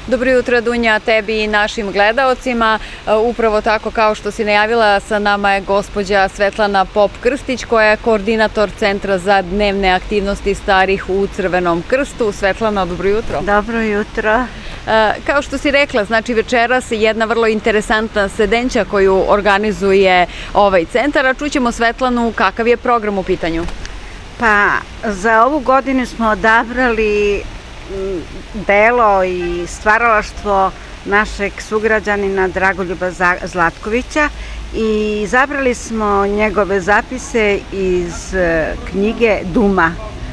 Dobro jutro, Dunja, tebi i našim gledaocima. Upravo tako kao što si najavila, sa nama je gospođa Svetlana Pop-Krstić, koja je koordinator Centra za dnevne aktivnosti starih u Crvenom krstu. Svetlana, dobro jutro. Dobro jutro. Kao što si rekla, znači večeras jedna vrlo interesantna sedenća koju organizuje ovaj centar, a čućemo Svetlanu kakav je program u pitanju. Pa, za ovu godinu smo odabrali delo i stvaralaštvo našeg sugrađanina Dragoljuba Zlatkovića i izabrali smo njegove zapise iz knjige Duma.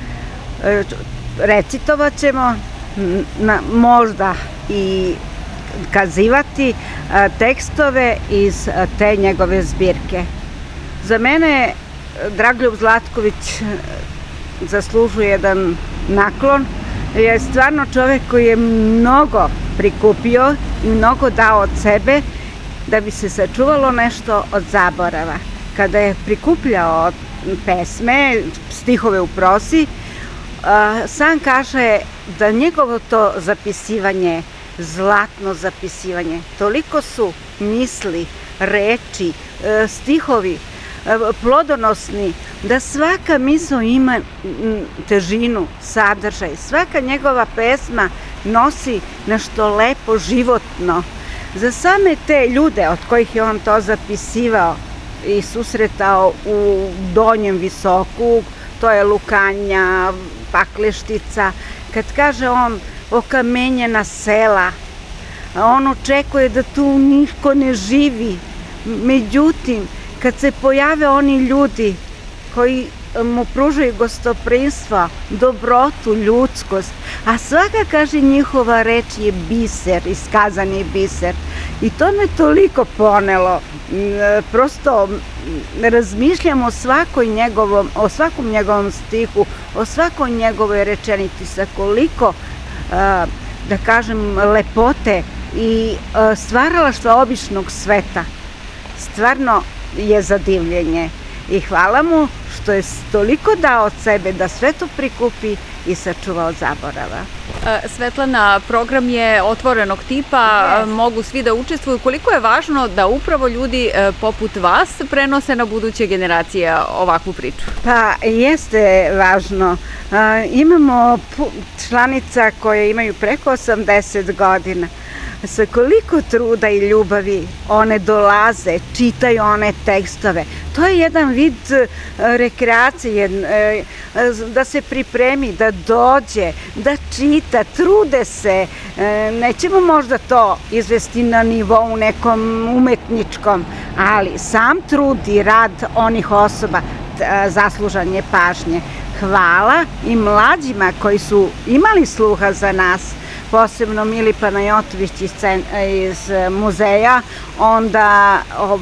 Recitovat ćemo, možda i kazivati tekstove iz te njegove zbirke. Za mene Dragoljub Zlatković zaslužuje jedan naklon. Je stvarno čovek koji je mnogo prikupio i mnogo dao od sebe da bi se sačuvalo nešto od zaborava. Kada je prikupljao pesme, stihove u prozi, sam kaže da njegovo to zapisivanje, zlatno zapisivanje, toliko su misli, reči, stihovi plodonosni, da svaka misao ima težinu, sadržaj. Svaka njegova pesma nosi nešto lepo, životno. Za same te ljude od kojih je on to zapisivao i susretao u Donjem Visoku, to je Lukanja, Pakleštica, kad kaže on okamenjena sela, on očekuje da tu niko ne živi. Međutim, kad se pojave oni ljudi koji mu pružaju gostoprimstvo, dobrotu, ljudskost, a svaka, kaže, njihova reč je biser, iskazani biser. I to me toliko ponelo. Prosto razmišljam o svakom njegovom stihu, o svakoj njegovoj rečenici, sa koliko, da kažem, lepote i stvaralaštva običnog sveta. Stvarno je za divljenje i hvala mu što je toliko dao od sebe da sve to prikupi i sačuva od zaborava. Svetlana, program je otvorenog tipa, mogu svi da učestvuju. Koliko je važno da upravo ljudi poput vas prenose na buduće generacije ovakvu priču? Pa jeste važno. Imamo članica koje imaju preko 80 godina. Sa koliko truda i ljubavi one dolaze, čitaju one tekstove. To je jedan vid rekreacije, da se pripremi, da dođe, da čita, trude se. Nećemo možda to izvesti na nivou nekom umetničkom, ali sam trud i rad onih osoba zaslužan je pažnje. Hvala i mlađima koji su imali sluha za nas, posebno Mili Panajotović iz muzeja, onda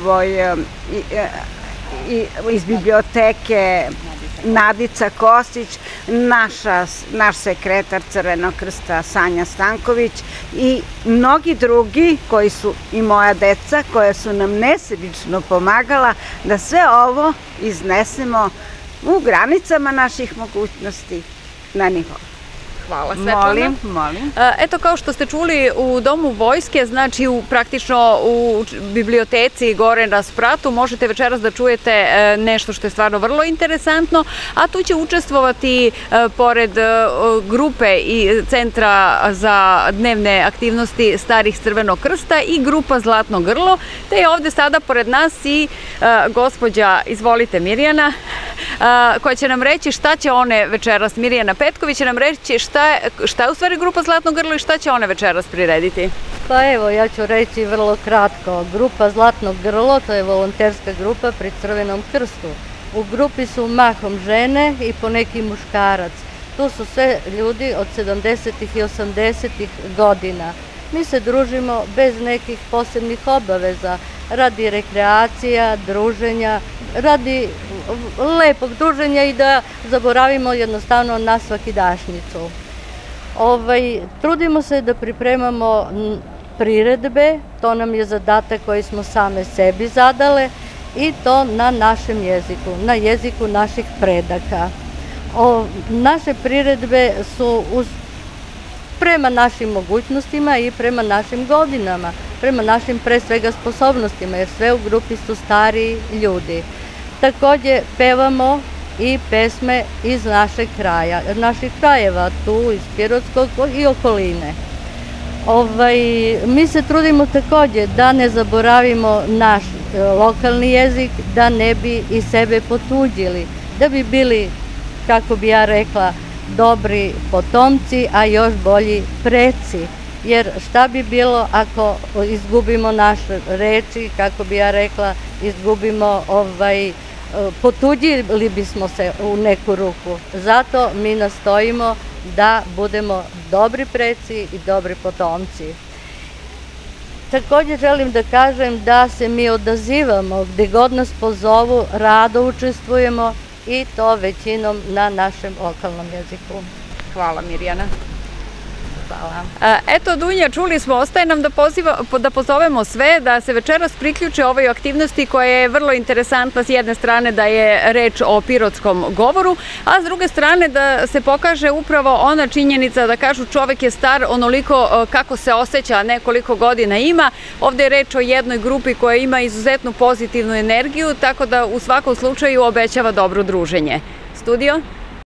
iz biblioteke Nadica Kostić, naš sekretar Crvenog krsta Sanja Stanković i mnogi drugi koji su i moja deca, koja su nam nesebično pomagala da sve ovo iznesemo u granicama naših mogućnosti na nivou. Hvala, Svetlana. Molim. Eto, kao što ste čuli, u Domu vojske, znači praktično u biblioteci gore na spratu, možete večeras da čujete nešto što je stvarno vrlo interesantno, a tu će učestvovati pored grupe i Centra za dnevne aktivnosti starih Crvenog krsta i grupa Zlatno grlo, te je ovde sada pored nas i gospođa, izvolite, Mirjana, koja će nam reći šta će one večeras, Mirjana Petković će nam reći šta je u stvari grupa Zlatno grlo i šta će one večeras prirediti? Pa evo, ja ću reći vrlo kratko. Grupa Zlatno grlo, to je volonterska grupa pri Crvenom krstu. U grupi su mahom žene i poneki muškarac. Tu su sve ljudi od 70-ih i 80-ih godina. Mi se družimo bez nekih posebnih obaveza, radi rekreacija, druženja, radi lepog druženja i da zaboravimo jednostavno na svakidašnjicu. Trudimo se da pripremamo priredbe, to nam je zadatak koji smo same sebi zadale i to na našem jeziku, na jeziku naših predaka. Naše priredbe su uz prema našim mogućnostima i prema našim godinama, prema našim pre svega sposobnostima, jer sve u grupi su stariji ljudi. Takođe pevamo i pesme iz našeg kraja, naših krajeva, tu iz Pirotskog i okoline. Mi se trudimo takođe da ne zaboravimo naš lokalni jezik, da ne bi i sebe potuđili, da bi bili, kako bi ja rekla, dobri potomci, a još bolji preci. Jer šta bi bilo ako izgubimo naše reči, kako bi ja rekla, izgubimo, potuđili bismo se u neku ruku. Zato mi nastojimo da budemo dobri preci i dobri potomci. Takođe želim da kažem da se mi odazivamo, gde god nas pozovu, rado učestvujemo i to većinom na našem lokalnom jeziku. Hvala, Mirjana. Hvala. Eto, Dunja, čuli smo, ostaje nam da pozovemo sve da se večeras priključe ovoj aktivnosti koja je vrlo interesantna. S jedne strane da je reč o pirotskom govoru, a s druge strane da se pokaže upravo ona činjenica da kažu čovek je star onoliko kako se osjeća, a ne koliko godina ima. Ovde je reč o jednoj grupi koja ima izuzetnu pozitivnu energiju, tako da u svakom slučaju obećava dobro druženje. Studio?